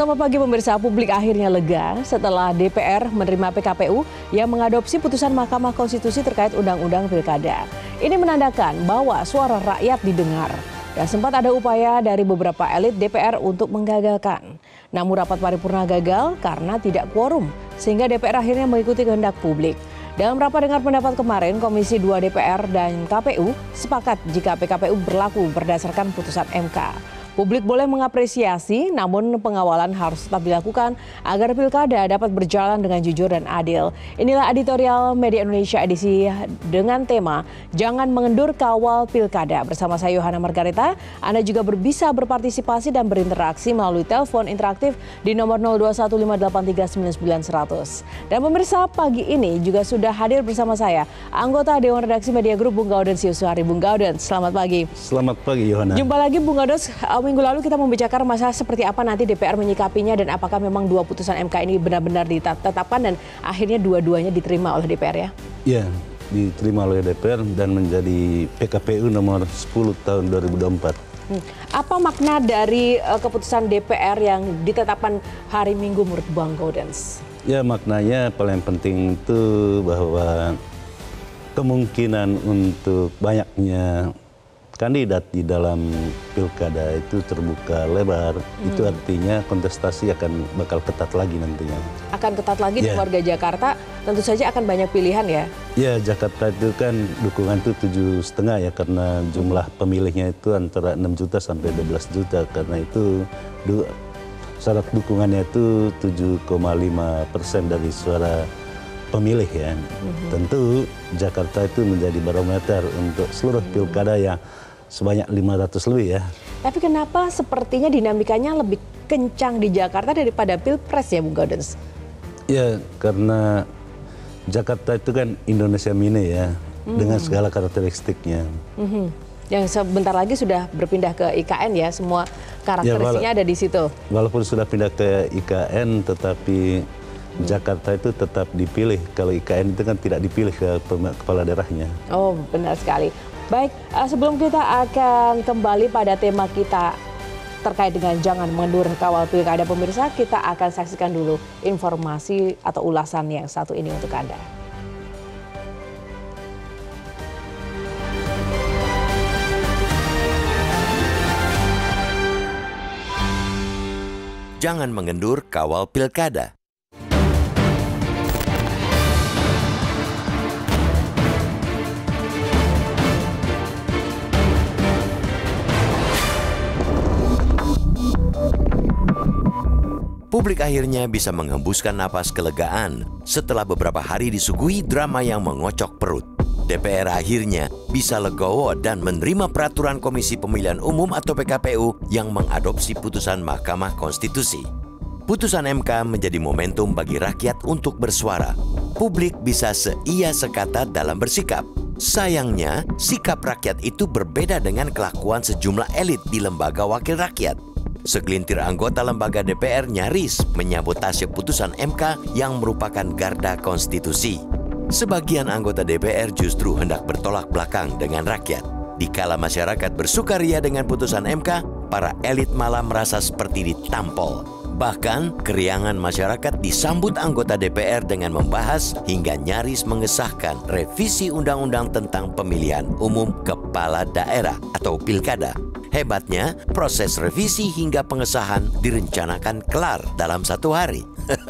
Selamat pagi pemirsa, publik akhirnya lega setelah DPR menerima PKPU yang mengadopsi putusan Mahkamah Konstitusi terkait Undang-Undang Pilkada. Ini menandakan bahwa suara rakyat didengar dan sempat ada upaya dari beberapa elit DPR untuk menggagalkan. Namun rapat paripurna gagal karena tidak quorum, sehingga DPR akhirnya mengikuti kehendak publik. Dalam rapat dengar pendapat kemarin, Komisi 2 DPR dan KPU sepakat jika PKPU berlaku berdasarkan putusan MK. Publik boleh mengapresiasi, namun pengawalan harus tetap dilakukan agar pilkada dapat berjalan dengan jujur dan adil. Inilah editorial Media Indonesia edisi dengan tema Jangan Mengendur Kawal Pilkada. Bersama saya Yohana Margareta, Anda juga bisa berpartisipasi dan berinteraksi melalui telepon interaktif di nomor 0215839900. Dan pemirsa, pagi ini juga sudah hadir bersama saya anggota Dewan Redaksi Media Group Bung Gaudens Yuswari. Bung Gaudens, selamat pagi. Selamat pagi Yohana. Jumpa lagi Bung Gaudens. Minggu lalu kita membicarakan masalah seperti apa nanti DPR menyikapinya dan apakah memang dua putusan MK ini benar-benar ditetapkan dan akhirnya dua-duanya diterima oleh DPR ya? Ya, diterima oleh DPR dan menjadi PKPU nomor 10 tahun 2024. Apa makna dari keputusan DPR yang ditetapkan hari Minggu menurut Bang Gaudens? Ya, maknanya paling penting itu bahwa kemungkinan untuk banyaknya kandidat di dalam pilkada itu terbuka lebar. Itu artinya kontestasi akan bakal ketat lagi nantinya. Akan ketat lagi di warga Jakarta, tentu saja akan banyak pilihan ya? Ya, Jakarta itu kan dukungan itu 7,5 ya, karena jumlah pemilihnya itu antara 6 juta sampai 12 juta. Karena itu syarat dukungannya itu 7,5% dari suara pemilih ya. Tentu Jakarta itu menjadi barometer untuk seluruh pilkada yang sebanyak 500 lebih ya. Tapi kenapa sepertinya dinamikanya lebih kencang di Jakarta daripada Pilpres ya Bung Gaudens? Ya, karena Jakarta itu kan Indonesia mini ya, dengan segala karakteristiknya. Yang sebentar lagi sudah berpindah ke IKN ya, semua karakteristiknya ada di situ. Walaupun sudah pindah ke IKN, tetapi Jakarta itu tetap dipilih. Kalau IKN itu kan tidak dipilih ke kepala daerahnya. Oh, benar sekali. Baik, sebelum kita akan kembali pada tema kita terkait dengan jangan mengendur kawal pilkada pemirsa, kita akan saksikan dulu informasi atau ulasan yang satu ini untuk Anda. Jangan mengendur kawal pilkada. Publik akhirnya bisa menghembuskan napas kelegaan setelah beberapa hari disuguhi drama yang mengocok perut. DPR akhirnya bisa legowo dan menerima peraturan Komisi Pemilihan Umum atau PKPU yang mengadopsi putusan Mahkamah Konstitusi. Putusan MK menjadi momentum bagi rakyat untuk bersuara. Publik bisa seia sekata dalam bersikap. Sayangnya, sikap rakyat itu berbeda dengan kelakuan sejumlah elit di lembaga wakil rakyat. Segelintir anggota lembaga DPR nyaris menyabotase putusan MK yang merupakan garda konstitusi. Sebagian anggota DPR justru hendak bertolak belakang dengan rakyat. Dikala masyarakat bersukaria dengan putusan MK, para elit malah merasa seperti ditampol. Bahkan, keriangan masyarakat disambut anggota DPR dengan membahas hingga nyaris mengesahkan revisi undang-undang tentang pemilihan umum kepala daerah atau pilkada. Hebatnya, proses revisi hingga pengesahan direncanakan kelar dalam 1 hari.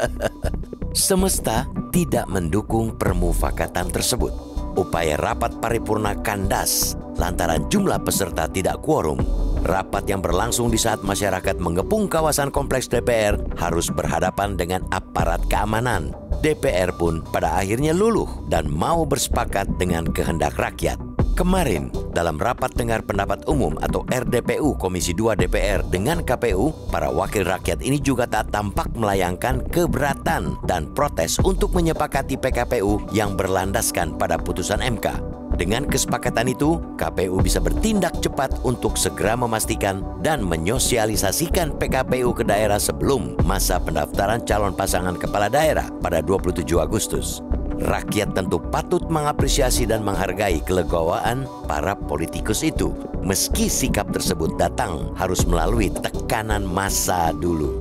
Semesta tidak mendukung permufakatan tersebut. Upaya rapat paripurna kandas lantaran jumlah peserta tidak quorum. Rapat yang berlangsung di saat masyarakat mengepung kawasan kompleks DPR harus berhadapan dengan aparat keamanan. DPR pun pada akhirnya luluh dan mau bersepakat dengan kehendak rakyat. Kemarin, dalam rapat dengar pendapat umum atau RDPU Komisi 2 DPR dengan KPU, para wakil rakyat ini juga tak tampak melayangkan keberatan dan protes untuk menyepakati PKPU yang berlandaskan pada putusan MK. Dengan kesepakatan itu, KPU bisa bertindak cepat untuk segera memastikan dan menyosialisasikan PKPU ke daerah sebelum masa pendaftaran calon pasangan kepala daerah pada 27 Agustus. Rakyat tentu patut mengapresiasi dan menghargai kelegowoan para politikus itu. Meski sikap tersebut datang harus melalui tekanan massa dulu.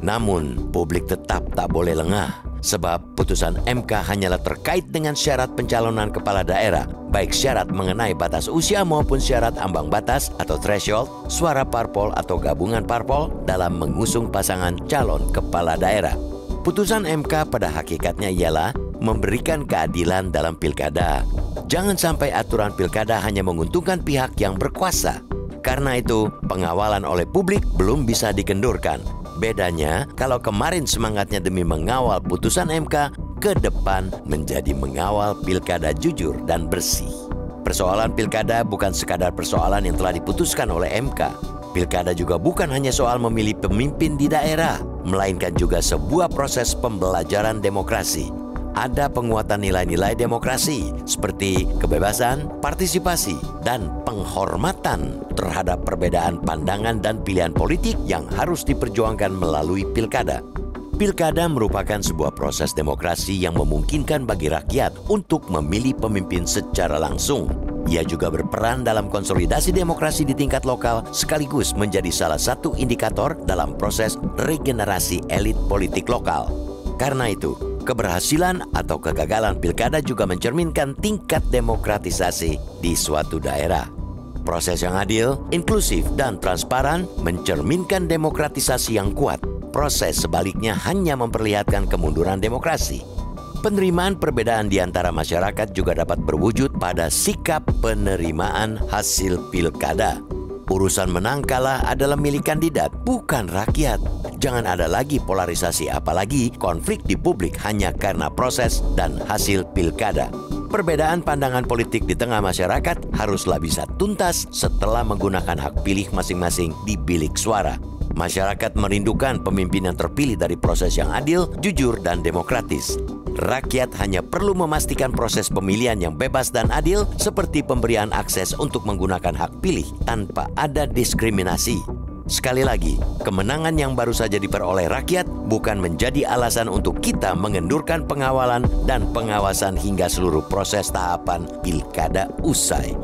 Namun, publik tetap tak boleh lengah, sebab putusan MK hanyalah terkait dengan syarat pencalonan kepala daerah, baik syarat mengenai batas usia maupun syarat ambang batas atau threshold, suara parpol atau gabungan parpol dalam mengusung pasangan calon kepala daerah. Putusan MK pada hakikatnya ialah memberikan keadilan dalam pilkada. Jangan sampai aturan pilkada hanya menguntungkan pihak yang berkuasa. Karena itu, pengawalan oleh publik belum bisa dikendurkan. Bedanya, kalau kemarin semangatnya demi mengawal putusan MK, ke depan menjadi mengawal pilkada jujur dan bersih. Persoalan pilkada bukan sekadar persoalan yang telah diputuskan oleh MK. Pilkada juga bukan hanya soal memilih pemimpin di daerah, melainkan juga sebuah proses pembelajaran demokrasi. Ada penguatan nilai-nilai demokrasi seperti kebebasan, partisipasi, dan penghormatan terhadap perbedaan pandangan dan pilihan politik yang harus diperjuangkan melalui pilkada. Pilkada merupakan sebuah proses demokrasi yang memungkinkan bagi rakyat untuk memilih pemimpin secara langsung. Ia juga berperan dalam konsolidasi demokrasi di tingkat lokal sekaligus menjadi salah satu indikator dalam proses regenerasi elit politik lokal. Karena itu, keberhasilan atau kegagalan pilkada juga mencerminkan tingkat demokratisasi di suatu daerah. Proses yang adil, inklusif, dan transparan mencerminkan demokratisasi yang kuat. Proses sebaliknya hanya memperlihatkan kemunduran demokrasi. Penerimaan perbedaan di antara masyarakat juga dapat berwujud pada sikap penerimaan hasil pilkada. Urusan menang kalah adalah milik kandidat, bukan rakyat. Jangan ada lagi polarisasi, apalagi konflik di publik hanya karena proses dan hasil pilkada. Perbedaan pandangan politik di tengah masyarakat haruslah bisa tuntas setelah menggunakan hak pilih masing-masing di bilik suara. Masyarakat merindukan pemimpin yang terpilih dari proses yang adil, jujur, dan demokratis. Rakyat hanya perlu memastikan proses pemilihan yang bebas dan adil seperti pemberian akses untuk menggunakan hak pilih tanpa ada diskriminasi. Sekali lagi, kemenangan yang baru saja diperoleh rakyat bukan menjadi alasan untuk kita mengendurkan pengawalan dan pengawasan hingga seluruh proses tahapan pilkada usai.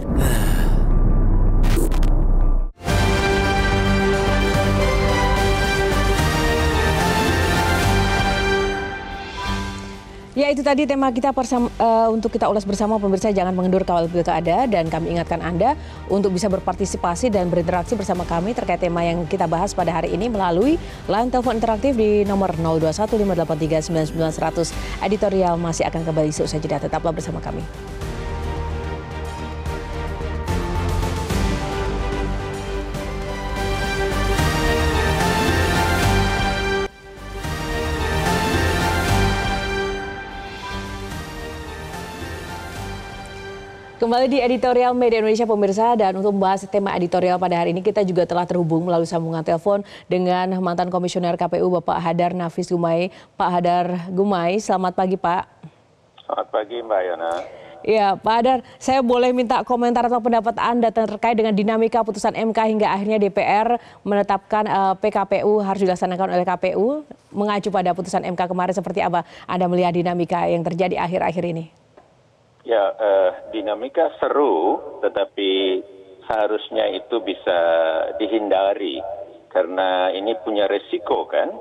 Ya, itu tadi tema kita untuk kita ulas bersama pemirsa. Jangan mengendur kawal pilkada, dan kami ingatkan Anda untuk bisa berpartisipasi dan berinteraksi bersama kami terkait tema yang kita bahas pada hari ini melalui line telepon interaktif di nomor 0215839900. Editorial masih akan kembali seusai jeda. Tetaplah bersama kami. Kembali di Editorial Media Indonesia pemirsa, dan untuk membahas tema editorial pada hari ini kita juga telah terhubung melalui sambungan telepon dengan mantan Komisioner KPU Bapak Hadar Nafis Gumai. Pak Hadar Gumai, selamat pagi Pak. Selamat pagi Mbak Yana. Ya Pak Hadar, saya boleh minta komentar atau pendapat Anda terkait dengan dinamika putusan MK hingga akhirnya DPR menetapkan PKPU harus dilaksanakan oleh KPU. Mengacu pada putusan MK kemarin, seperti apa Anda melihat dinamika yang terjadi akhir-akhir ini? Ya, dinamika seru, tetapi seharusnya itu bisa dihindari karena ini punya resiko kan,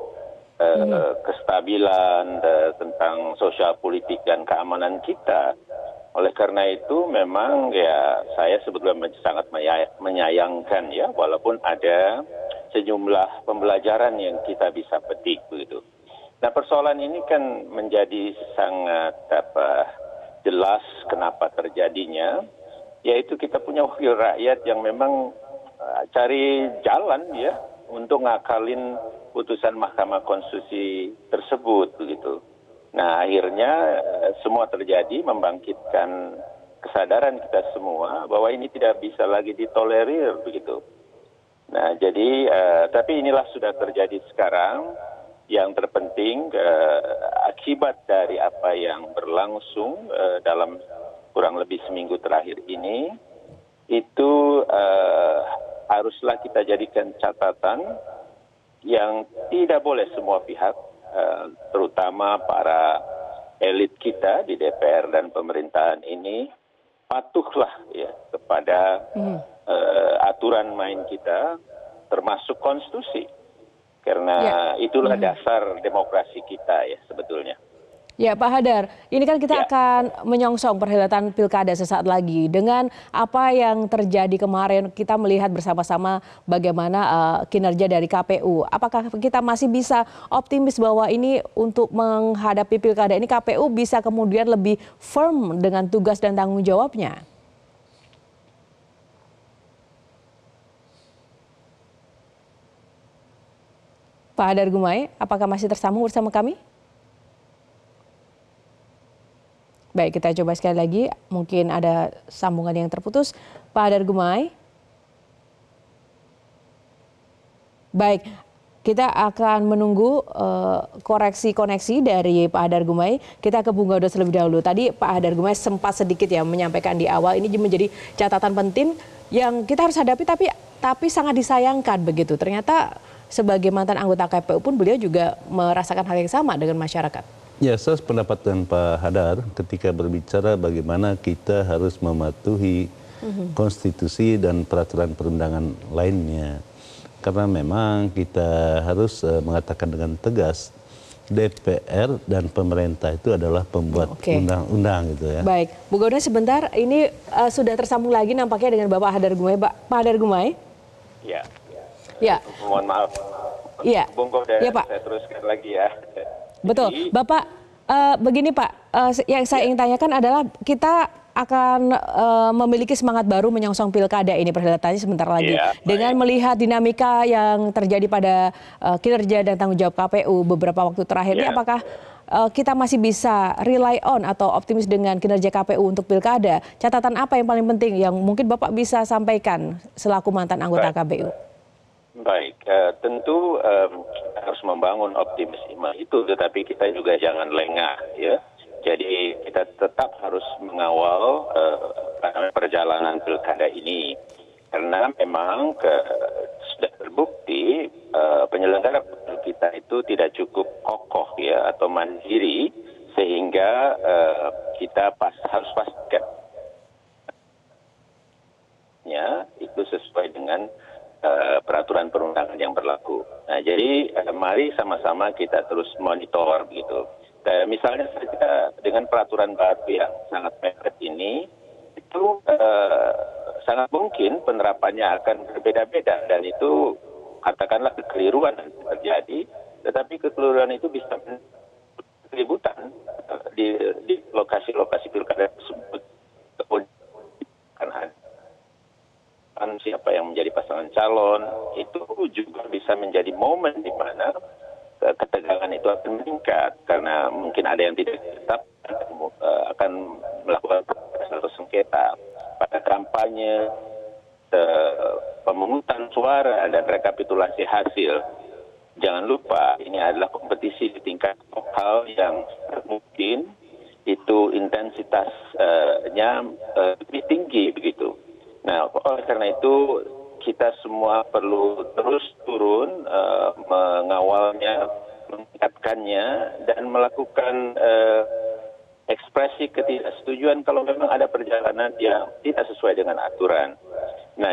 kestabilan tentang sosial politik dan keamanan kita. Oleh karena itu memang ya saya sebetulnya sangat menyayangkan ya, walaupun ada sejumlah pembelajaran yang kita bisa petik begitu. Nah, persoalan ini kan menjadi sangat jelas kenapa terjadinya, yaitu kita punya wakil rakyat yang memang cari jalan ya untuk ngakalin putusan Mahkamah Konstitusi tersebut begitu. Nah, akhirnya semua terjadi membangkitkan kesadaran kita semua bahwa ini tidak bisa lagi ditolerir begitu. Nah, jadi tapi inilah sudah terjadi sekarang. Yang terpenting akibat dari apa yang berlangsung dalam kurang lebih seminggu terakhir ini, itu haruslah kita jadikan catatan yang tidak boleh semua pihak, terutama para elit kita di DPR dan pemerintahan ini, patuhlah ya kepada aturan main kita, termasuk konstitusi. karena itulah dasar demokrasi kita ya sebetulnya. Ya Pak Hadar, ini kan kita akan menyongsong perhelatan pilkada sesaat lagi. Dengan apa yang terjadi kemarin, kita melihat bersama-sama bagaimana kinerja dari KPU. Apakah kita masih bisa optimis bahwa ini untuk menghadapi pilkada ini KPU bisa kemudian lebih firm dengan tugas dan tanggung jawabnya? Pak Hadar Gumai, apakah masih tersambung bersama kami? Baik, kita coba sekali lagi. Mungkin ada sambungan yang terputus. Pak Hadar Gumai. Baik, kita akan menunggu koreksi koneksi dari Pak Hadar Gumai. Kita ke Bung Gaudos terlebih dahulu. Tadi Pak Hadar Gumai sempat sedikit ya menyampaikan di awal, ini menjadi catatan penting yang kita harus hadapi tapi sangat disayangkan begitu. Ternyata sebagai mantan anggota KPU pun beliau juga merasakan hal yang sama dengan masyarakat. Ya, saya sependapat dengan Pak Hadar ketika berbicara bagaimana kita harus mematuhi konstitusi dan peraturan perundangan lainnya. Karena memang kita harus mengatakan dengan tegas, DPR dan pemerintah itu adalah pembuat undang-undang gitu ya. Baik, Bu Gaudos sebentar, ini sudah tersambung lagi nampaknya dengan Bapak Hadar Gumai. Pak Hadar Gumai? Ya. Ya. Mohon maaf. Iya. Bung Gaudos, ya, Pak. saya teruskan lagi ya. Betul, Bapak, begini Pak, yang saya ingin tanyakan adalah kita akan memiliki semangat baru menyongsong pilkada ini perhelatannya sebentar lagi. Dengan melihat dinamika yang terjadi pada kinerja dan tanggung jawab KPU beberapa waktu terakhir ini, apakah kita masih bisa rely on atau optimis dengan kinerja KPU untuk pilkada? Catatan apa yang paling penting yang mungkin Bapak bisa sampaikan selaku mantan anggota KPU? Baik, tentu harus membangun optimisme itu, tetapi kita juga jangan lengah ya. Jadi kita tetap harus mengawal perjalanan pilkada ini, karena memang sudah terbukti penyelenggara pemilu kita itu tidak cukup kokoh ya atau mandiri, sehingga kita harus pastikan ya itu sesuai dengan peraturan perundangan yang berlaku. Nah, jadi mari sama-sama kita terus monitor begitu. Misalnya saja dengan peraturan baru yang sangat mepet ini, itu sangat mungkin penerapannya akan berbeda-beda dan itu katakanlah kekeliruan yang terjadi, tetapi kekeliruan itu bisa keributan di lokasi-lokasi pilkada tersebut. Siapa yang menjadi pasangan calon itu juga bisa menjadi momen di mana ketegangan itu akan meningkat karena mungkin ada yang tidak tetap akan melakukan protes atau sengketa pada kampanye, pemungutan suara dan rekapitulasi hasil. Jangan lupa ini adalah kompetisi di tingkat lokal yang mungkin itu intensitasnya lebih tinggi begitu. Nah, oleh karena itu kita semua perlu terus turun mengawalnya, mengingatkannya dan melakukan ekspresi ketidaksetujuan kalau memang ada perjalanan yang tidak sesuai dengan aturan. Nah,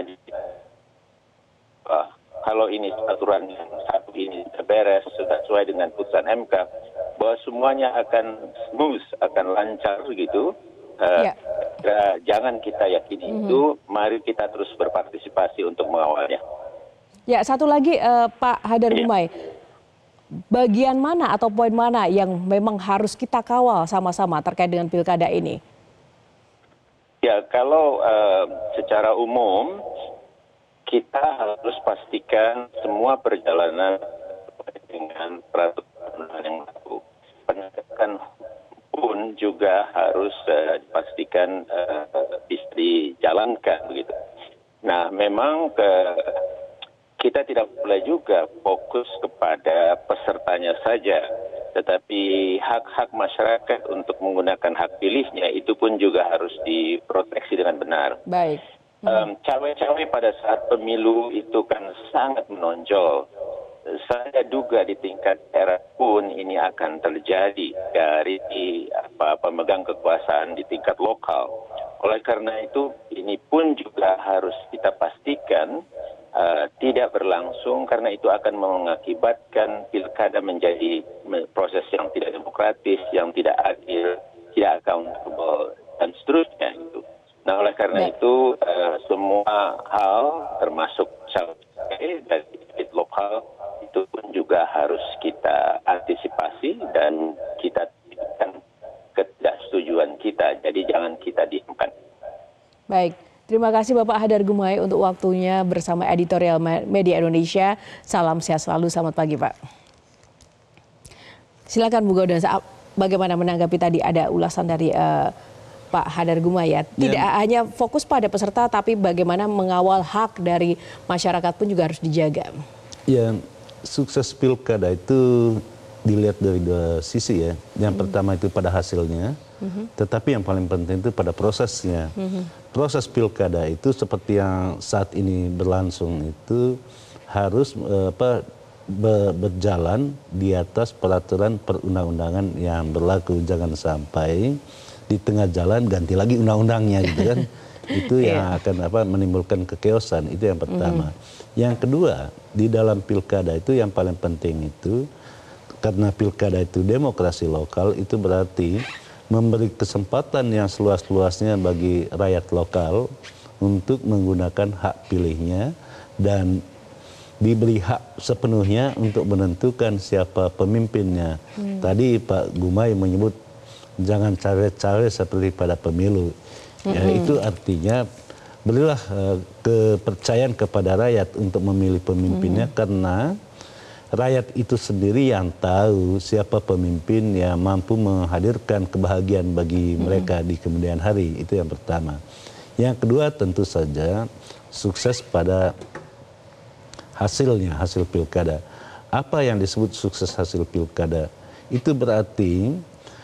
kalau ini aturan yang satu ini beres, sudah sesuai dengan putusan MK, bahwa semuanya akan smooth, akan lancar gitu. Jangan kita yakini itu, mari kita terus berpartisipasi untuk mengawalnya. Ya, satu lagi Pak Hadar Gumai, bagian mana atau poin mana yang memang harus kita kawal sama-sama terkait dengan pilkada ini? Ya, kalau secara umum kita harus pastikan semua perjalanan dengan peraturan yang berlaku. Penegakan pun juga harus dipastikan bisa dijalankan begitu. Nah, memang kita tidak boleh juga fokus kepada pesertanya saja, tetapi hak-hak masyarakat untuk menggunakan hak pilihnya itu pun juga harus diproteksi dengan benar. Baik. Cawe-cawe pada saat pemilu itu kan sangat menonjol. Saya duga di tingkat daerah pun ini akan terjadi dari pemegang kekuasaan di tingkat lokal. Oleh karena itu, ini pun juga harus kita pastikan tidak berlangsung karena itu akan mengakibatkan pilkada menjadi proses yang tidak demokratis, yang tidak adil, tidak accountable dan seterusnya itu. Nah, oleh karena itu semua hal termasuk dari fit lokal itu pun juga harus kita antisipasi dan kita berikan ketidaksetujuan kita. Jadi jangan kita diamkan. Baik. Terima kasih Bapak Hadar Gumai untuk waktunya bersama Editorial Media Indonesia. Salam sehat selalu, selamat pagi Pak. Silakan Bu Gaudan, bagaimana menanggapi tadi ada ulasan dari Pak Hadar Gumai ya. Tidak hanya fokus pada peserta tapi bagaimana mengawal hak dari masyarakat pun juga harus dijaga. Ya, sukses pilkada itu dilihat dari dua sisi ya. Yang pertama itu pada hasilnya, tetapi yang paling penting itu pada prosesnya. Proses pilkada itu seperti yang saat ini berlangsung itu harus berjalan di atas peraturan perundang-undangan yang berlaku. Jangan sampai di tengah jalan ganti lagi undang-undangnya gitu kan. Itu yang akan menimbulkan kekeosan, itu yang pertama. Yang kedua, di dalam pilkada itu yang paling penting itu karena pilkada itu demokrasi lokal, itu berarti memberi kesempatan yang seluas-luasnya bagi rakyat lokal untuk menggunakan hak pilihnya dan diberi hak sepenuhnya untuk menentukan siapa pemimpinnya. Tadi Pak Gumai menyebut jangan cawe-cawe seperti pada pemilu. Ya, itu artinya berilah kepercayaan kepada rakyat untuk memilih pemimpinnya karena rakyat itu sendiri yang tahu siapa pemimpin yang mampu menghadirkan kebahagiaan bagi mereka di kemudian hari. Itu yang pertama. Yang kedua tentu saja sukses pada hasilnya, hasil pilkada. Apa yang disebut sukses hasil pilkada? Itu berarti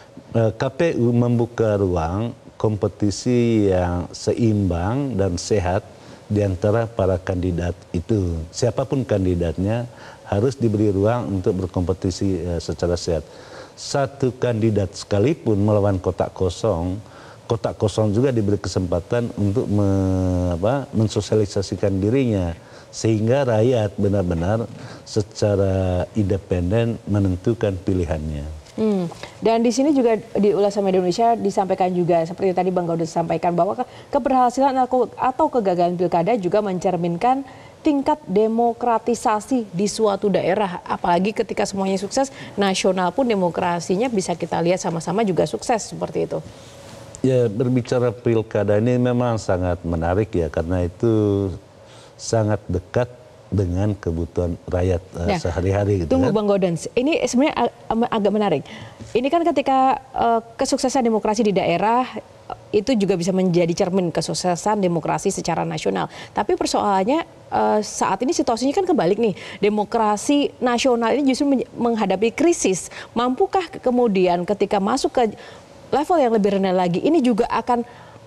KPU membuka ruang kompetisi yang seimbang dan sehat di antara para kandidat itu. Siapapun kandidatnya harus diberi ruang untuk berkompetisi secara sehat. Satu kandidat sekalipun melawan kotak kosong juga diberi kesempatan untuk mensosialisasikan dirinya. Sehingga rakyat benar-benar secara independen menentukan pilihannya. Dan di sini juga di ulasan Media Indonesia disampaikan juga seperti tadi Bang Gaudan sampaikan bahwa keberhasilan atau kegagalan pilkada juga mencerminkan tingkat demokratisasi di suatu daerah, apalagi ketika semuanya sukses, nasional pun demokrasinya bisa kita lihat sama-sama juga sukses seperti itu. Ya, berbicara pilkada ini memang sangat menarik ya, karena itu sangat dekat dengan kebutuhan rakyat sehari-hari. Gitu, tunggu Bang Gaudan, ini sebenarnya agak menarik. Ini kan ketika kesuksesan demokrasi di daerah itu juga bisa menjadi cermin kesuksesan demokrasi secara nasional. Tapi persoalannya saat ini situasinya kan kebalik nih. Demokrasi nasional ini justru menghadapi krisis. Mampukah kemudian ketika masuk ke level yang lebih rendah lagi ini juga akan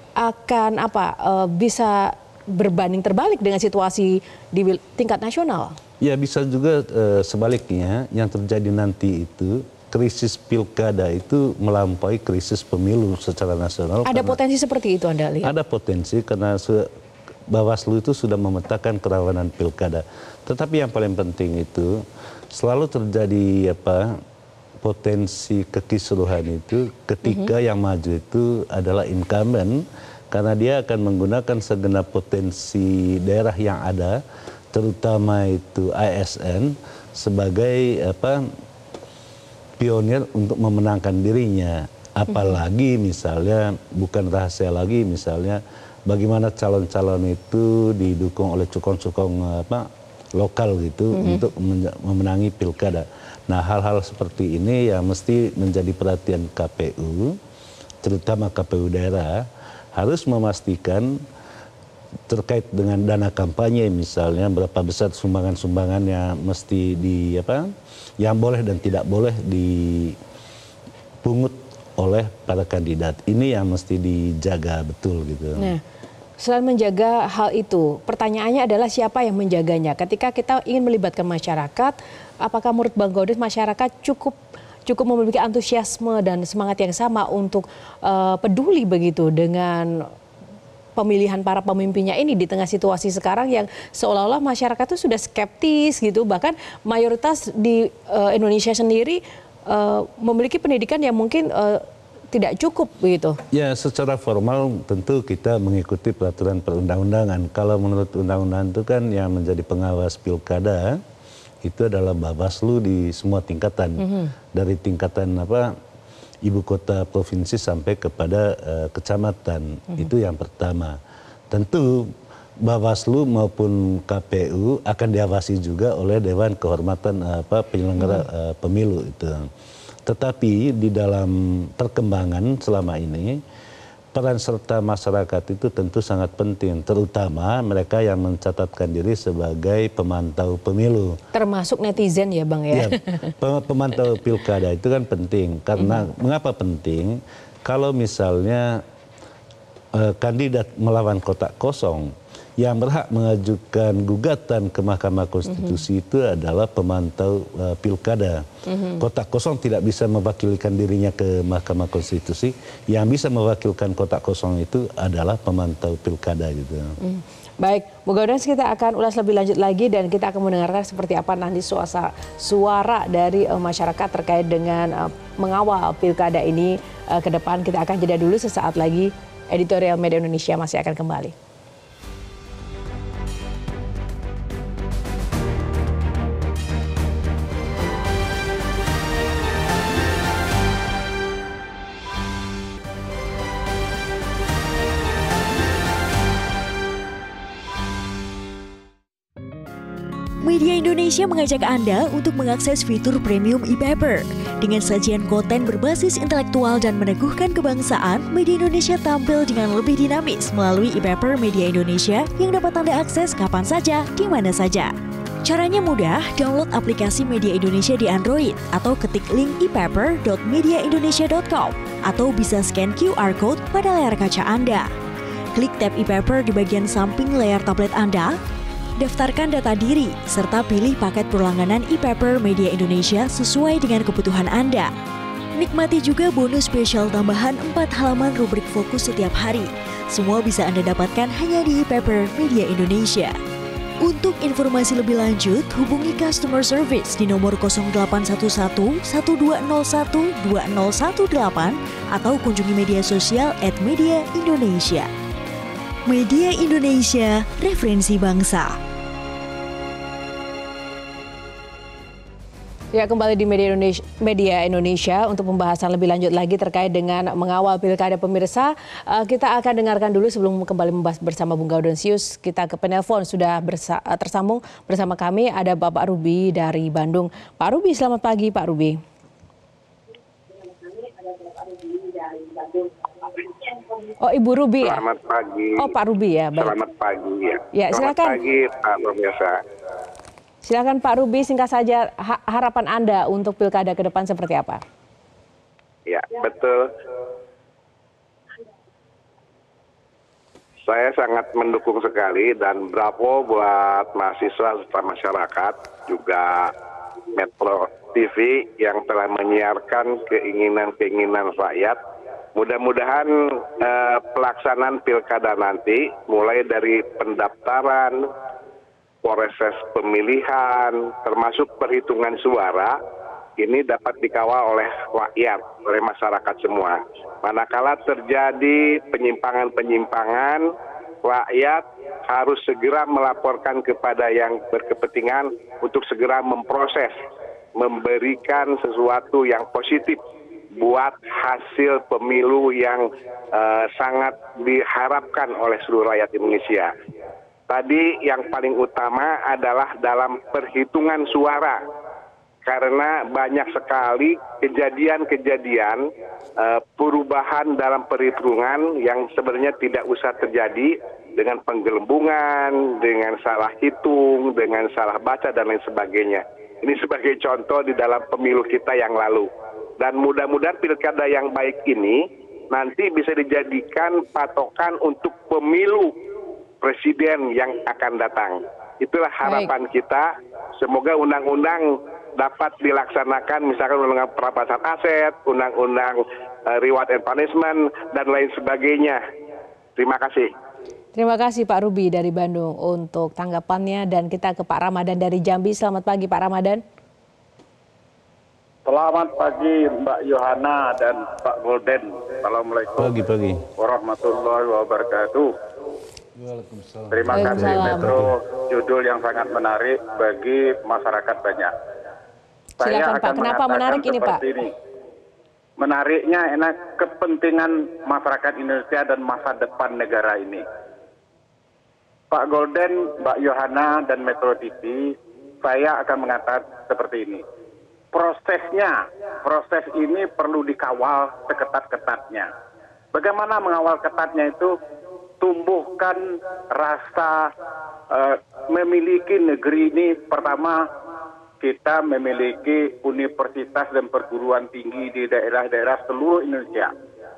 bisa berbanding terbalik dengan situasi di tingkat nasional? Ya, bisa juga sebaliknya yang terjadi nanti itu krisis pilkada itu melampaui krisis pemilu secara nasional. Ada potensi seperti itu Anda lihat? Ada potensi karena Bawaslu itu sudah memetakan kerawanan pilkada. Tetapi yang paling penting itu selalu terjadi potensi kekisruhan itu ketika yang maju itu adalah incumbent, karena dia akan menggunakan segenap potensi daerah yang ada, terutama itu ASN sebagai pionir untuk memenangkan dirinya. Apalagi misalnya, bukan rahasia lagi misalnya, bagaimana calon-calon itu didukung oleh cukong-cukong lokal gitu untuk memenangi pilkada. Nah, hal-hal seperti ini yang mesti menjadi perhatian KPU, terutama KPU daerah, harus memastikan terkait dengan dana kampanye misalnya berapa besar sumbangan-sumbangan yang mesti yang boleh dan tidak boleh dipungut oleh para kandidat. Ini yang mesti dijaga betul gitu. Nah, selain menjaga hal itu, pertanyaannya adalah siapa yang menjaganya? Ketika kita ingin melibatkan masyarakat, apakah menurut Bang Gaudan masyarakat cukup memiliki antusiasme dan semangat yang sama untuk peduli begitu dengan pemilihan para pemimpinnya ini di tengah situasi sekarang yang seolah-olah masyarakat itu sudah skeptis gitu, bahkan mayoritas di Indonesia sendiri memiliki pendidikan yang mungkin tidak cukup begitu. Ya, secara formal tentu kita mengikuti peraturan perundang-undangan. Kalau menurut undang-undang itu kan yang menjadi pengawas pilkada itu adalah Bawaslu di semua tingkatan, dari tingkatan ibu kota provinsi sampai kepada kecamatan. Itu yang pertama. Tentu Bawaslu maupun KPU akan diawasi juga oleh Dewan Kehormatan penyelenggara pemilu itu. Tetapi di dalam perkembangan selama ini peran serta masyarakat itu tentu sangat penting, terutama mereka yang mencatatkan diri sebagai pemantau pemilu. Termasuk netizen ya Bang ya? Ya, pemantau pilkada itu kan penting, karena mengapa penting? Kalau misalnya kandidat melawan kotak kosong, yang berhak mengajukan gugatan ke Mahkamah Konstitusi itu adalah pemantau pilkada. Kotak kosong tidak bisa mewakilkan dirinya ke Mahkamah Konstitusi. Yang bisa mewakilkan kotak kosong itu adalah pemantau pilkada gitu. Baik, Bu Gaudens, kita akan ulas lebih lanjut lagi dan kita akan mendengarkan seperti apa nanti suara dari masyarakat terkait dengan mengawal pilkada ini ke depan. Kita akan jeda dulu, sesaat lagi Editorial Media Indonesia masih akan kembali. Media Indonesia mengajak Anda untuk mengakses fitur premium e-paper. Dengan sajian konten berbasis intelektual dan meneguhkan kebangsaan, Media Indonesia tampil dengan lebih dinamis melalui e-paper Media Indonesia yang dapat Anda akses kapan saja, di mana saja. Caranya mudah, download aplikasi Media Indonesia di Android atau ketik link e-paper.mediaindonesia.com atau bisa scan QR Code pada layar kaca Anda. Klik tab e-paper di bagian samping layar tablet Anda, daftarkan data diri, serta pilih paket berlangganan e-paper Media Indonesia sesuai dengan kebutuhan Anda. Nikmati juga bonus spesial tambahan 4 halaman rubrik fokus setiap hari. Semua bisa Anda dapatkan hanya di e-paper Media Indonesia. Untuk informasi lebih lanjut, hubungi customer service di nomor 0811 1201 2018 atau kunjungi media sosial @Media Indonesia. Media Indonesia, referensi bangsa. Ya, kembali di Media Indonesia untuk pembahasan lebih lanjut lagi terkait dengan mengawal pilkada pemirsa. Kita akan dengarkan dulu sebelum kembali membahas bersama Bung Gaudensius. Kita ke penelpon sudah tersambung bersama kami ada Bapak Ruby dari Bandung. Pak Ruby, selamat pagi Pak Ruby. Oh, Ibu Ruby ya? Selamat pagi. Oh, Pak Ruby ya. Baik. Selamat pagi ya. Ya, selamat silakan. pagi Pak pemirsa. Silakan Pak Ruby, singkat saja harapan Anda untuk pilkada ke depan seperti apa? Ya, betul. Saya sangat mendukung sekali dan bravo buat mahasiswa serta masyarakat, juga Metro TV yang telah menyiarkan keinginan-keinginan rakyat. Mudah-mudahan pelaksanaan pilkada nanti mulai dari pendaftaran, proses pemilihan, termasuk perhitungan suara, ini dapat dikawal oleh rakyat, oleh masyarakat semua. Manakala terjadi penyimpangan-penyimpangan, rakyat harus segera melaporkan kepada yang berkepentingan untuk segera memproses, memberikan sesuatu yang positif buat hasil pemilu yang sangat diharapkan oleh seluruh rakyat Indonesia. Tadi yang paling utama adalah dalam perhitungan suara, karena banyak sekali kejadian-kejadian perubahan dalam perhitungan yang sebenarnya tidak usah terjadi dengan penggelembungan, dengan salah hitung, dengan salah baca dan lain sebagainya. Ini sebagai contoh di dalam pemilu kita yang lalu. Dan mudah-mudahan pilkada yang baik ini nanti bisa dijadikan patokan untuk pemilu presiden yang akan datang. Itulah harapan kita. Semoga undang-undang dapat dilaksanakan, misalkan undang-undang perampasan aset, undang-undang reward and punishment, dan lain sebagainya. Terima kasih. Terima kasih Pak Ruby dari Bandung untuk tanggapannya, dan kita ke Pak Ramadan dari Jambi. Selamat pagi Pak Ramadan. Selamat pagi Mbak Yohana dan Pak Golden. Assalamualaikum Pagi. warahmatullahi wabarakatuh. Terima kasih Metro, judul yang sangat menarik bagi masyarakat banyak. Silakan Pak, kenapa menarik ini Pak? Menariknya enak kepentingan masyarakat Indonesia dan masa depan negara ini. Pak Golden, Mbak Yohana, dan Metro TV, saya akan mengatakan seperti ini. Proses ini perlu dikawal seketat-ketatnya. Bagaimana mengawal ketatnya itu? Tumbuhkan rasa memiliki negeri ini. Pertama, kita memiliki universitas dan perguruan tinggi di daerah-daerah seluruh Indonesia.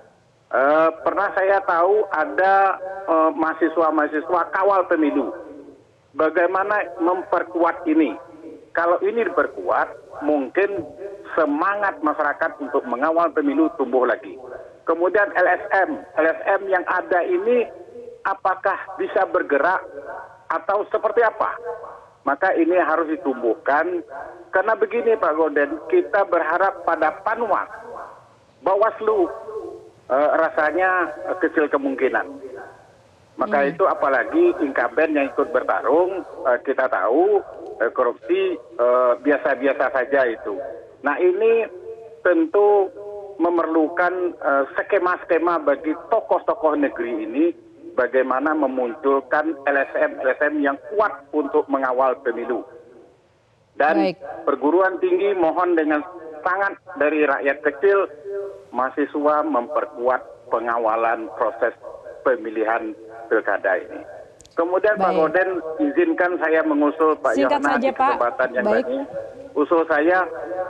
Pernah saya tahu ada mahasiswa-mahasiswa kawal pemilu. Bagaimana memperkuat ini? Kalau ini diperkuat, mungkin semangat masyarakat untuk mengawal pemilu tumbuh lagi. Kemudian LSM yang ada ini apakah bisa bergerak atau seperti apa? Maka ini harus ditumbuhkan. Karena begini Pak Golden, kita berharap pada Panwas, Bawaslu rasanya kecil kemungkinan. Maka itu apalagi incumbent yang ikut bertarung, kita tahu korupsi biasa-biasa saja itu. Nah ini tentu memerlukan skema-skema bagi tokoh-tokoh negeri ini, bagaimana memunculkan LSM yang kuat untuk mengawal pemilu. Dan perguruan tinggi mohon dengan sangat dari rakyat kecil, mahasiswa memperkuat pengawalan proses pemilihan pilkada ini. Kemudian Pak Golden, izinkan saya mengusul Pak Yohana di kesempatan yang baik. Usul saya,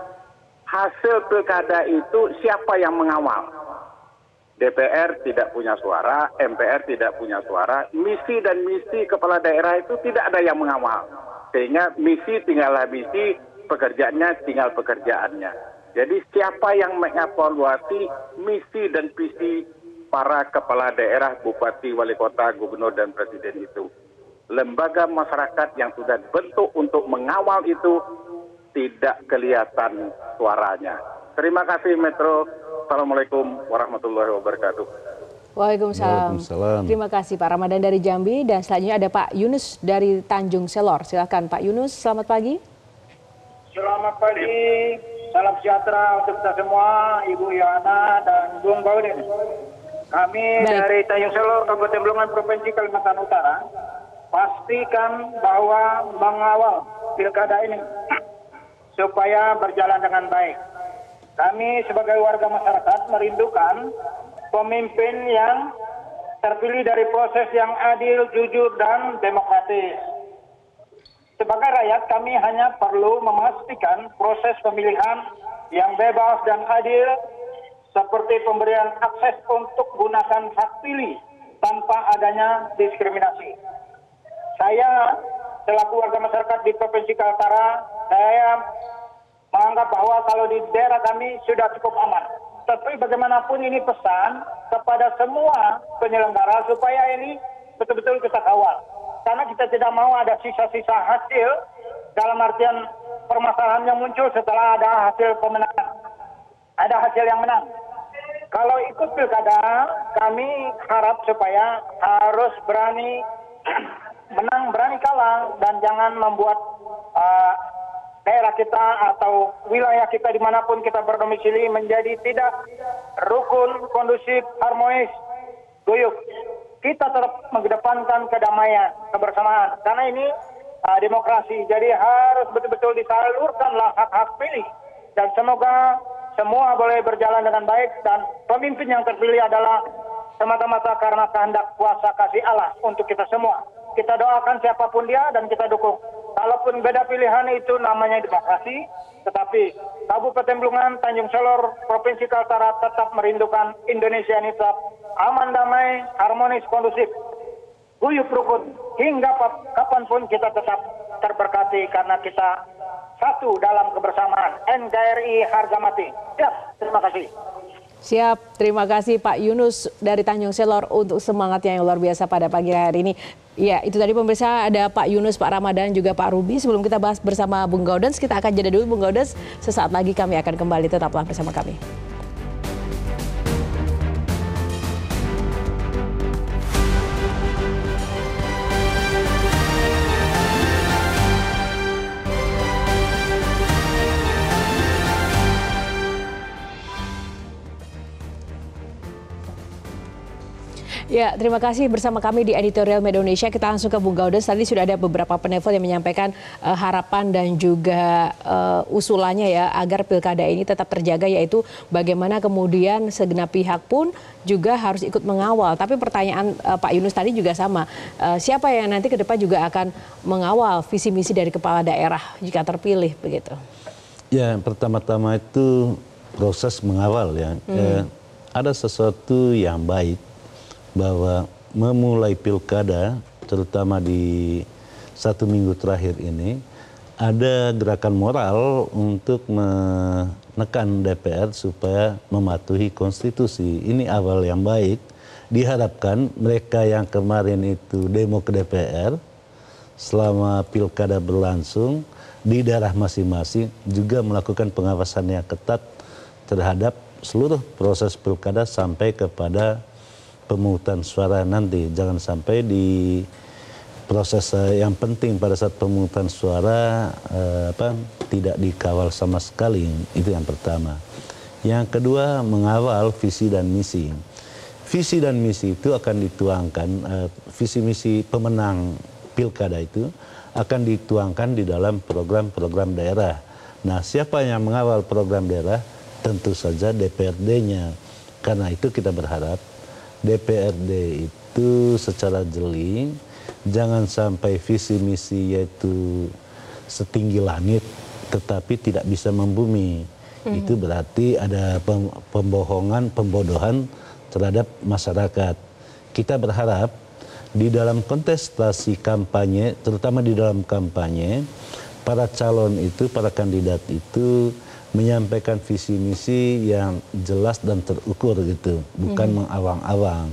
hasil pilkada itu siapa yang mengawal? DPR tidak punya suara, MPR tidak punya suara, misi dan misi kepala daerah itu tidak ada yang mengawal. Sehingga misi tinggallah misi, pekerjaannya tinggal pekerjaannya. Jadi siapa yang mengevaluasi misi dan visi para kepala daerah, bupati, wali kota, gubernur, dan presiden itu? Lembaga masyarakat yang sudah dibentuk untuk mengawal itu tidak kelihatan suaranya. Terima kasih Metro. Assalamualaikum warahmatullahi wabarakatuh. Waalaikumsalam. Terima kasih Pak Ramadan dari Jambi, dan selanjutnya ada Pak Yunus dari Tanjung Selor. Silakan Pak Yunus, selamat pagi. Selamat pagi, salam sejahtera untuk kita semua, Ibu Yana dan Bung Golden. Kami dari Tanjung Selor, Kabupaten Blongan, Provinsi Kalimantan Utara, pastikan bahwa mengawal pilkada ini supaya berjalan dengan baik. Kami sebagai warga masyarakat merindukan pemimpin yang terpilih dari proses yang adil, jujur, dan demokratis. Sebagai rakyat, kami hanya perlu memastikan proses pemilihan yang bebas dan adil, seperti pemberian akses untuk gunakan hak pilih tanpa adanya diskriminasi. Saya selaku warga masyarakat di Provinsi Kaltara, saya menganggap bahwa kalau di daerah kami sudah cukup aman. Tapi bagaimanapun ini pesan kepada semua penyelenggara supaya ini betul-betul kita kawal. Karena kita tidak mau ada sisa-sisa hasil dalam artian permasalahan yang muncul setelah ada hasil pemenangan. Ada hasil yang menang. Kalau ikut pilkada, kami harap supaya harus berani menang, berani kalah, dan jangan membuat daerah kita atau wilayah kita dimanapun kita berdomisili menjadi tidak rukun, kondusif, harmonis, guyup. Kita tetap mengedepankan kedamaian, kebersamaan. Karena ini demokrasi, jadi harus betul-betul disalurkanlah hak-hak pilih. Dan semoga semua boleh berjalan dengan baik, dan pemimpin yang terpilih adalah semata-mata karena kehendak kuasa kasih Allah untuk kita semua. Kita doakan siapapun dia dan kita dukung. Kalaupun beda pilihan itu namanya demokrasi, tetapi Kabupaten Blongan, Tanjung Selor, Provinsi Kaltara tetap merindukan Indonesia ini tetap aman, damai, harmonis, kondusif, guyup rukun, hingga kapanpun kita tetap terberkati karena kita satu dalam kebersamaan. NKRI harga mati. Ya, terima kasih. Siap, terima kasih Pak Yunus dari Tanjung Selor untuk semangatnya yang luar biasa pada pagi hari ini. Ya, itu tadi pemirsa, ada Pak Yunus, Pak Ramadan, juga Pak Ruby. Sebelum kita bahas bersama Bung Gaudens, kita akan jeda dulu Bung Gaudens. Sesaat lagi kami akan kembali, tetaplah bersama kami. Ya, terima kasih bersama kami di Editorial Media Indonesia. Kita langsung ke Bung Gaudens. Tadi sudah ada beberapa penelpon yang menyampaikan harapan dan juga usulannya ya agar pilkada ini tetap terjaga, yaitu bagaimana kemudian segenap pihak pun juga harus ikut mengawal. Tapi pertanyaan Pak Yunus tadi juga sama. Siapa yang nanti ke depan juga akan mengawal visi misi dari kepala daerah jika terpilih begitu? Ya, pertama-tama itu proses mengawal ya. Ada sesuatu yang baik bahwa memulai pilkada, terutama di 1 minggu terakhir ini, ada gerakan moral untuk menekan DPR supaya mematuhi konstitusi. Ini awal yang baik. Diharapkan mereka yang kemarin itu demo ke DPR, selama pilkada berlangsung, di daerah masing-masing juga melakukan pengawasan yang ketat terhadap seluruh proses pilkada sampai kepada pemungutan suara nanti. Jangan sampai di proses yang penting pada saat pemungutan suara tidak dikawal sama sekali. Itu yang pertama. Yang kedua, mengawal visi dan misi. Visi dan misi itu akan dituangkan, visi misi pemenang pilkada itu akan dituangkan di dalam program-program daerah. Nah, siapa yang mengawal program daerah? Tentu saja DPRD-nya. Karena itu kita berharap DPRD itu secara jeli, jangan sampai visi misi yaitu setinggi langit tetapi tidak bisa membumi. Itu berarti ada pembohongan, pembodohan terhadap masyarakat. Kita berharap di dalam kontestasi kampanye, terutama di dalam kampanye, para calon itu, para kandidat itu menyampaikan visi misi yang jelas dan terukur gitu, bukan mengawang-awang.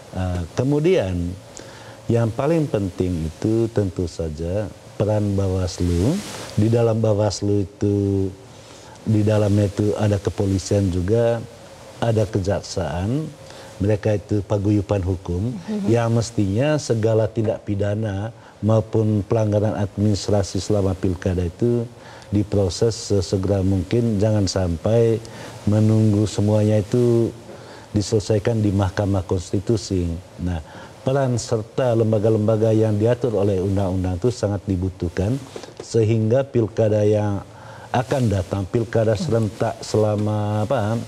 Kemudian yang paling penting itu tentu saja peran Bawaslu. Di dalam Bawaslu itu, di dalamnya itu ada kepolisian juga, ada kejaksaan. Mereka itu paguyuban hukum yang mestinya segala tindak pidana maupun pelanggaran administrasi selama pilkada itu diproses sesegera mungkin, jangan sampai menunggu semuanya itu diselesaikan di Mahkamah Konstitusi. Nah, peran serta lembaga-lembaga yang diatur oleh undang-undang itu sangat dibutuhkan sehingga pilkada yang akan datang, pilkada serentak selama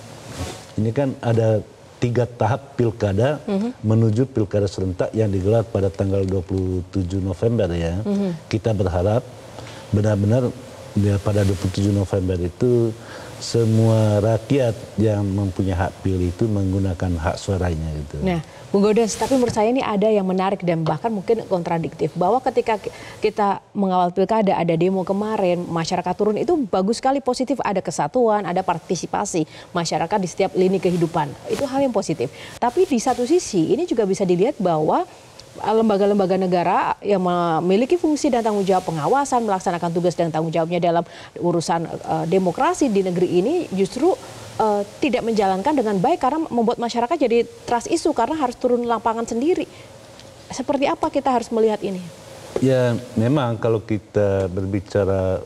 ini kan ada 3 tahap pilkada menuju pilkada serentak yang digelar pada tanggal 27 November ya. Kita berharap benar-benar pada 27 November itu semua rakyat yang mempunyai hak pilih itu menggunakan hak suaranya gitu. Nah, Bung Gaudens, tapi menurut saya ini ada yang menarik dan bahkan mungkin kontradiktif, bahwa ketika kita mengawal pilkada, ada demo kemarin, masyarakat turun, itu bagus sekali, positif, ada kesatuan, ada partisipasi masyarakat di setiap lini kehidupan. Itu hal yang positif. Tapi di satu sisi ini juga bisa dilihat bahwa lembaga-lembaga negara yang memiliki fungsi dan tanggung jawab pengawasan, melaksanakan tugas dan tanggung jawabnya dalam urusan demokrasi di negeri ini justru tidak menjalankan dengan baik karena membuat masyarakat jadi trust issue karena harus turun lapangan sendiri. Seperti apa kita harus melihat ini? Ya, memang kalau kita berbicara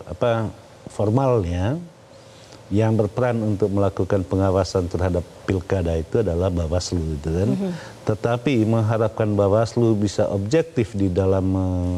formalnya, yang berperan untuk melakukan pengawasan terhadap pilkada itu adalah Bawaslu gitu kan. Tetapi mengharapkan Bawaslu bisa objektif di dalam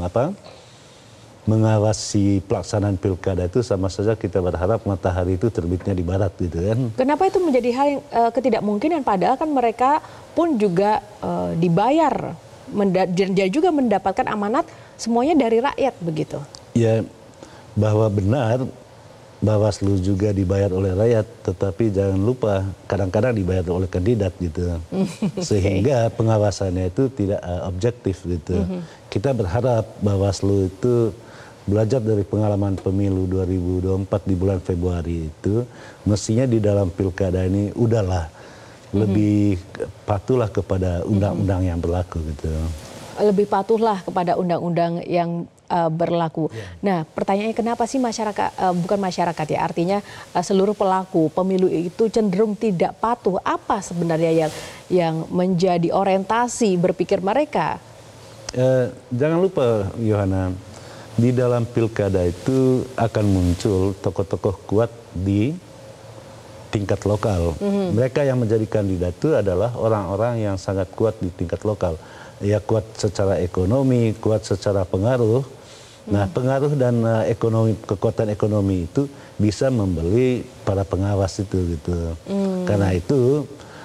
mengawasi pelaksanaan pilkada itu sama saja kita berharap matahari itu terbitnya di barat gitu kan. Kenapa itu menjadi hal yang ketidakmungkinan, padahal kan mereka pun juga dibayar dan juga mendapatkan amanat semuanya dari rakyat begitu. Ya, bahwa benar Bawaslu juga dibayar oleh rakyat, tetapi jangan lupa kadang-kadang dibayar oleh kandidat gitu, sehingga pengawasannya itu tidak objektif gitu. Kita berharap Bawaslu itu belajar dari pengalaman pemilu 2024 di bulan Februari itu, mestinya di dalam pilkada ini udahlah lebih patuhlah kepada undang-undang yang berlaku gitu. Lebih patuhlah kepada undang-undang yang berlaku. Nah, pertanyaannya kenapa sih masyarakat, bukan masyarakat ya, artinya seluruh pelaku pemilu itu cenderung tidak patuh? Apa sebenarnya yang menjadi orientasi berpikir mereka? Jangan lupa, Yohana, di dalam pilkada itu akan muncul tokoh-tokoh kuat di tingkat lokal. Mereka yang menjadi kandidat itu adalah orang-orang yang sangat kuat di tingkat lokal. Ya, kuat secara ekonomi, kuat secara pengaruh. Nah, pengaruh dan kekuatan ekonomi itu bisa membeli para pengawas itu gitu. Karena itu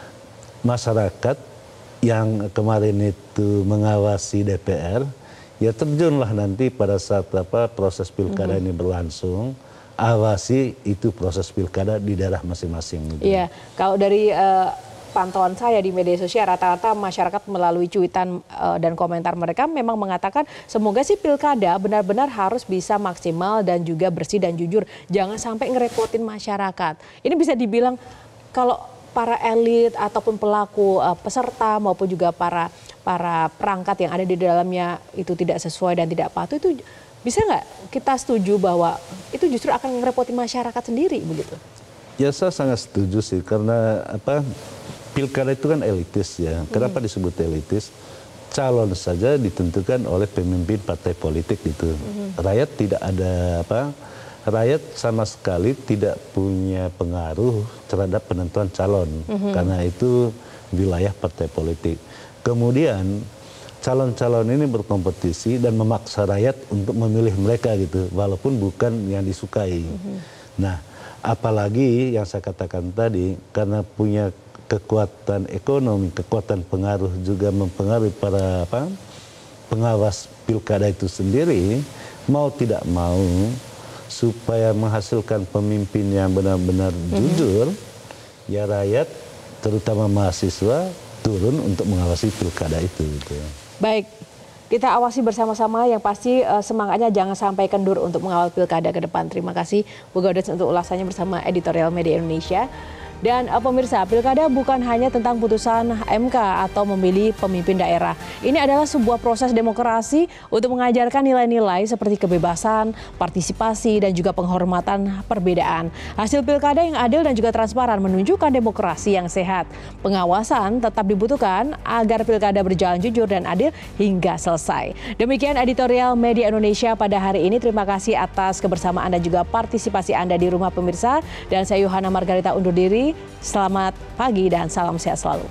masyarakat yang kemarin itu mengawasi DPR, ya terjunlah nanti pada saat proses pilkada ini berlangsung, awasi itu proses pilkada di daerah masing-masing. Gitu. Iya, kalau dari pantauan saya di media sosial, rata-rata masyarakat melalui cuitan dan komentar mereka memang mengatakan semoga sih pilkada benar-benar harus bisa maksimal dan juga bersih dan jujur. Jangan sampai ngerepotin masyarakat. Ini bisa dibilang kalau para elit ataupun pelaku peserta maupun juga para perangkat yang ada di dalamnya itu tidak sesuai dan tidak patuh, itu bisa nggak kita setuju bahwa itu justru akan ngerepotin masyarakat sendiri begitu? Ya, saya sangat setuju sih, karena pilkada itu kan elitis ya. Kenapa disebut elitis? Calon saja ditentukan oleh pemimpin partai politik gitu. Rakyat tidak ada rakyat sama sekali tidak punya pengaruh terhadap penentuan calon. Karena itu wilayah partai politik. Kemudian calon-calon ini berkompetisi dan memaksa rakyat untuk memilih mereka gitu, walaupun bukan yang disukai. Nah, apalagi yang saya katakan tadi, karena punya kekuatan ekonomi, kekuatan pengaruh juga mempengaruhi para pengawas pilkada itu sendiri, mau tidak mau supaya menghasilkan pemimpin yang benar-benar jujur, ya rakyat terutama mahasiswa turun untuk mengawasi pilkada itu. Gitu. Baik, kita awasi bersama-sama, yang pasti semangatnya jangan sampai kendur untuk mengawal pilkada ke depan. Terima kasih Bu Gaudets untuk ulasannya bersama Editorial Media Indonesia. Dan pemirsa, pilkada bukan hanya tentang putusan MK atau memilih pemimpin daerah. Ini adalah sebuah proses demokrasi untuk mengajarkan nilai-nilai seperti kebebasan, partisipasi, dan juga penghormatan perbedaan. Hasil pilkada yang adil dan juga transparan menunjukkan demokrasi yang sehat. Pengawasan tetap dibutuhkan agar pilkada berjalan jujur dan adil hingga selesai. Demikian Editorial Media Indonesia pada hari ini. Terima kasih atas kebersamaan dan juga partisipasi Anda di rumah pemirsa. Dan saya Yohana Margarita undur diri. Selamat pagi dan salam sehat selalu.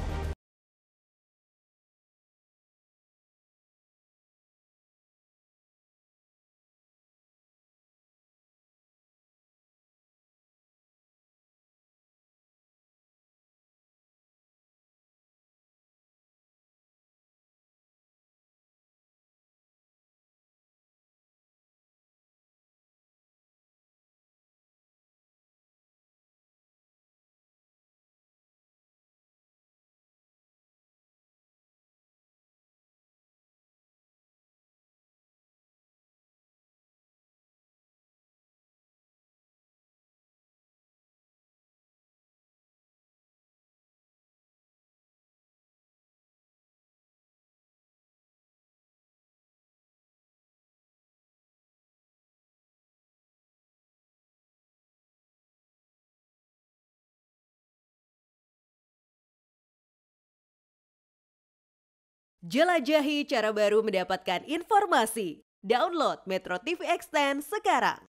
Jelajahi cara baru mendapatkan informasi. Download Metro TV Extend sekarang.